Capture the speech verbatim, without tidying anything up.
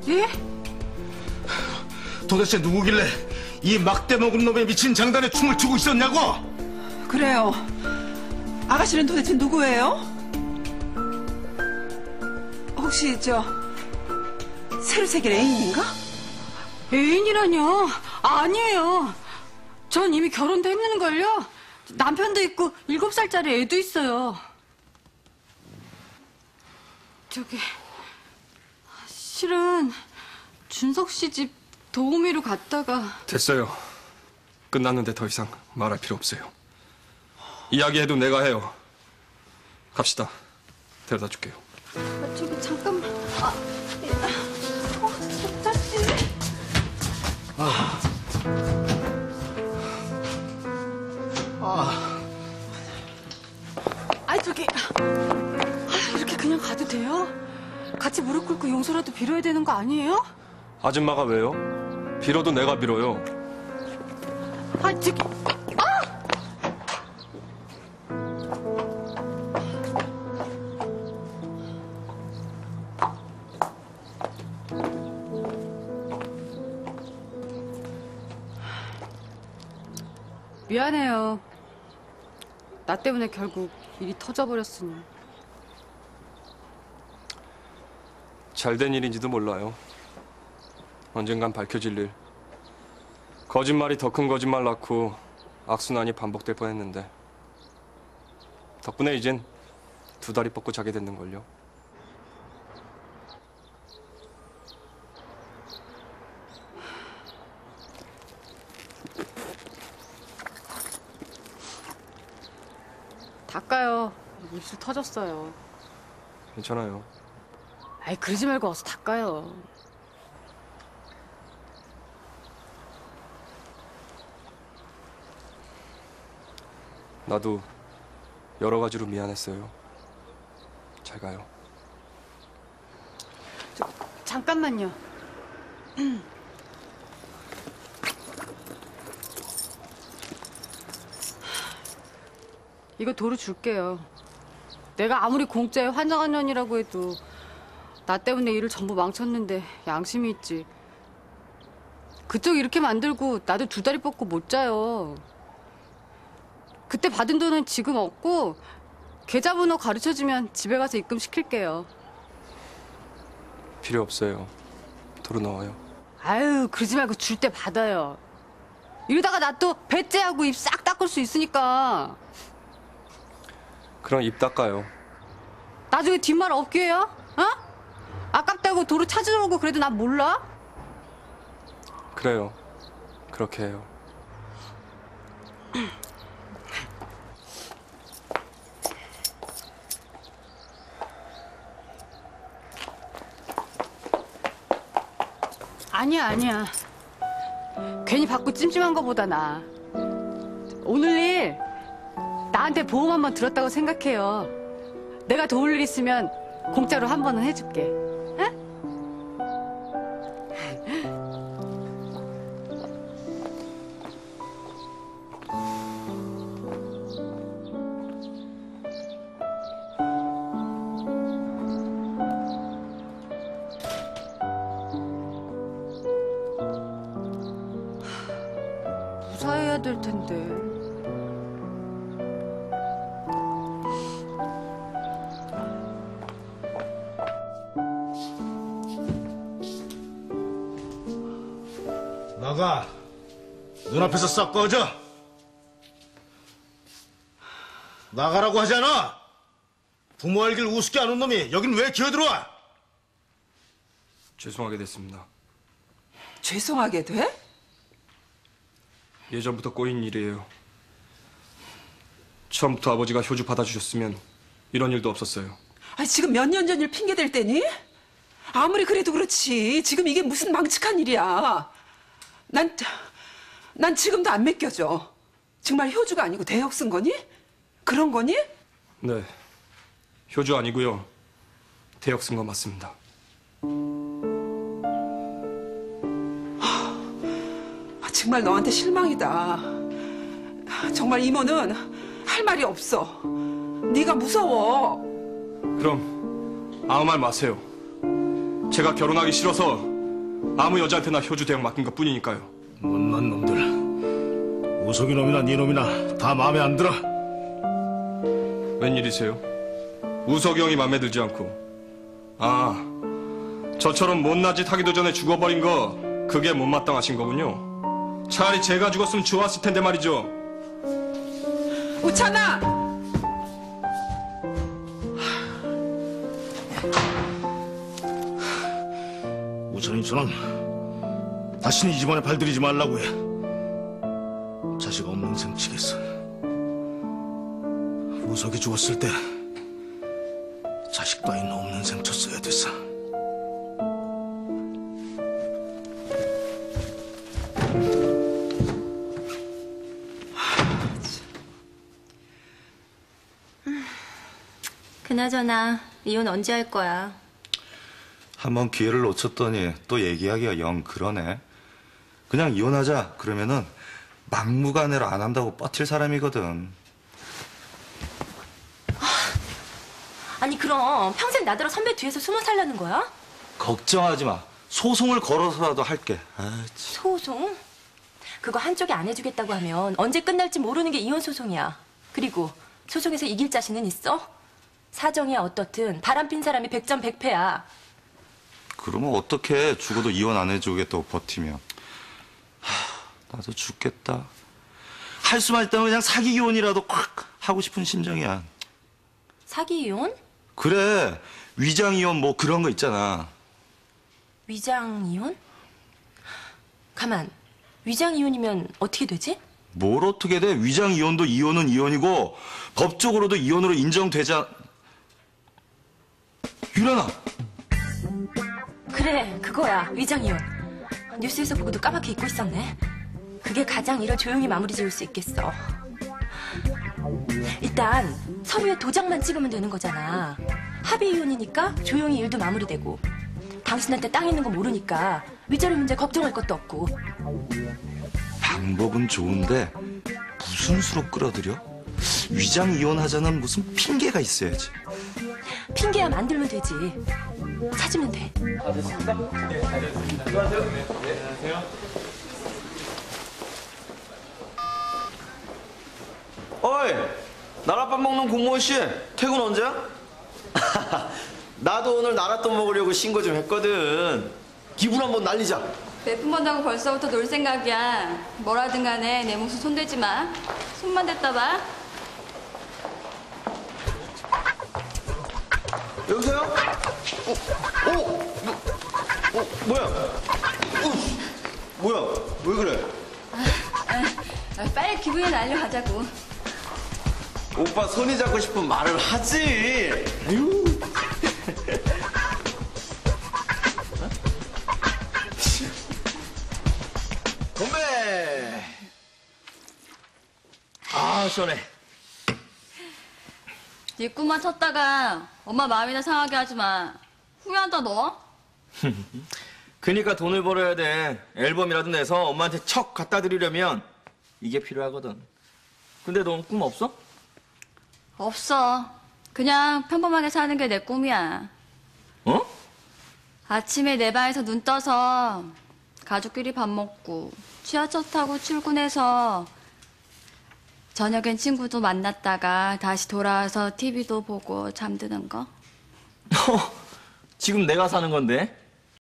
예? 도대체 누구길래 이 막대 먹은 놈의 미친 장단에 춤을 추고 있었냐고? 그래요. 아가씨는 도대체 누구예요? 혹시 저 새로 생긴 애인인가? 애인이라뇨? 아니에요. 전 이미 결혼도 했는걸요. 남편도 있고 일곱 살짜리 애도 있어요. 저기 실은 준석 씨 집 도우미로 갔다가. 됐어요. 끝났는데 더 이상 말할 필요 없어요. 이야기해도 내가 해요. 갑시다. 데려다 줄게요. 아, 저기 잠깐만. 아, 어, 석자씨. 아. 아. 아이 저기 아, 이렇게 그냥 가도 돼요? 같이 무릎 꿇고 용서라도 빌어야 되는 거 아니에요? 아줌마가 왜요? 빌어도 내가 빌어요. 아 저기 아! 미안해요. 나 때문에 결국 일이 터져버렸으니. 잘된 일인지도 몰라요. 언젠간 밝혀질 일. 거짓말이 더 큰 거짓말 낳고 악순환이 반복될 뻔했는데 덕분에 이젠 두 다리 뻗고 자게 됐는걸요. 닦아요. 입술 터졌어요. 괜찮아요. 아이 그러지 말고 어서 닦아요. 나도 여러 가지로 미안했어요. 잘 가요. 저, 잠깐만요. 이거 도로 줄게요. 내가 아무리 공짜에 환장한 년이라고 해도 나 때문에 일을 전부 망쳤는데 양심이 있지. 그쪽 이렇게 만들고 나도 두 다리 뻗고 못 자요. 그때 받은 돈은 지금 없고 계좌번호 가르쳐주면 집에 가서 입금시킬게요. 필요 없어요. 도로 나와요. 아유 그러지 말고 줄 때 받아요. 이러다가 나 또 배째하고 입 싹 닦을 수 있으니까. 그럼 입 닦아요. 나중에 뒷말 없게 해요? 어? 아깝다고 도로 찾으러 오고 그래도 난 몰라? 그래요. 그렇게 해요. 아니야 아니야. 괜히 받고 찜찜한 거보다 나. 오늘 일 나한테 보험 한번 들었다고 생각해요. 내가 도울 일 있으면 공짜로 한 번은 해줄게. 응? 무사해야 될 텐데. 나가. 눈앞에서 싹 꺼져. 나가라고 하잖아. 부모 알길 우습게 아는 놈이 여긴 왜 기어들어와? 죄송하게 됐습니다. 죄송하게 돼? 예전부터 꼬인 일이에요. 처음부터 아버지가 효주 받아주셨으면 이런 일도 없었어요. 아니 지금 몇 년 전 일 핑계댈 때니? 아무리 그래도 그렇지. 지금 이게 무슨 망측한 일이야. 난, 난 지금도 안 믿겨져. 정말 효주가 아니고 대역 쓴 거니? 그런 거니? 네. 효주 아니고요. 대역 쓴 건 맞습니다. 아, 정말 너한테 실망이다. 정말 이모는 할 말이 없어. 네가 무서워. 그럼 아무 말 마세요. 제가 결혼하기 싫어서 아무 여자한테나 효주 대응 맡긴 것 뿐이니까요. 못난 놈들. 우석이 놈이나 네 놈이나 다 마음에 안 들어. 웬일이세요? 우석이 형이 마음에 들지 않고. 아, 저처럼 못난 짓 하기도 전에 죽어버린 거 그게 못마땅하신 거군요. 차라리 제가 죽었으면 좋았을 텐데 말이죠. 우찬아! 우선이처럼 다시는 이 집안에 발들이지 말라고 해. 자식 없는 셈 치겠어. 우석이 죽었을 때 자식 따위는 없는 셈 쳤어야 됐어. 그나저나 이혼 언제 할 거야? 한번 기회를 놓쳤더니 또 얘기하기가 영 그러네. 그냥 이혼하자 그러면은 막무가내로 안 한다고 버틸 사람이거든. 아니 그럼 평생 나더러 선배 뒤에서 숨어 살라는 거야? 걱정하지 마. 소송을 걸어서라도 할게. 아, 참. 소송? 그거 한쪽이 안 해주겠다고 하면 언제 끝날지 모르는 게 이혼 소송이야. 그리고 소송에서 이길 자신은 있어? 사정이야 어떻든 바람핀 사람이 백전백패야. 그러면 어떻게 죽어도 이혼 안 해주겠다고 버티면. 하, 나도 죽겠다. 할 수만 있다면 그냥 사기 이혼이라도 콱 하고 싶은 심정이야. 사기 이혼? 그래. 위장 이혼 뭐 그런 거 있잖아. 위장 이혼? 가만. 위장 이혼이면 어떻게 되지? 뭘 어떻게 돼? 위장 이혼도 이혼은 이혼이고 법적으로도 이혼으로 인정되자. 유란아. 그래 그거야 위장 이혼. 뉴스에서 보고도 까맣게 잊고 있었네. 그게 가장 일을 조용히 마무리 지을 수 있겠어. 일단 서류에 도장만 찍으면 되는 거잖아. 합의 이혼이니까 조용히 일도 마무리되고 당신한테 땅 있는 거 모르니까 위자료 문제 걱정할 것도 없고. 방법은 좋은데 무슨 수로 끌어들여? 위장 이혼하자는 무슨 핑계가 있어야지. 핑계야 만들면 되지. 찾으면 돼. 어이, 나랏밥 먹는 공무원 씨, 퇴근 언제야? 나도 오늘 나랏돈 먹으려고 신고 좀 했거든. 기분 한번 날리자. 몇푼 번다고 벌써부터 놀 생각이야. 뭐라든 간에 내 몫은 손대지 마. 손만 댔다 봐. 여보세요? 어, 어, 뭐, 어, 뭐야? 어, 뭐야? 왜 그래? 아, 빨리 기분이 날려가자고. 오빠 손이 잡고 싶으면 말을 하지. 아유. 건배. 아, 시원해. 네 꿈만 쳤다가 엄마 마음이나 상하게 하지 마. 후회한다 너. 그니까 돈을 벌어야 돼. 앨범이라도 내서 엄마한테 척 갖다 드리려면 이게 필요하거든. 근데 넌 꿈 없어? 없어. 그냥 평범하게 사는 게 내 꿈이야. 어? 아침에 내 방에서 눈 떠서 가족끼리 밥 먹고 지하철 타고 출근해서 저녁엔 친구도 만났다가 다시 돌아와서 티비도 보고 잠드는 거? 지금 내가 사는 건데.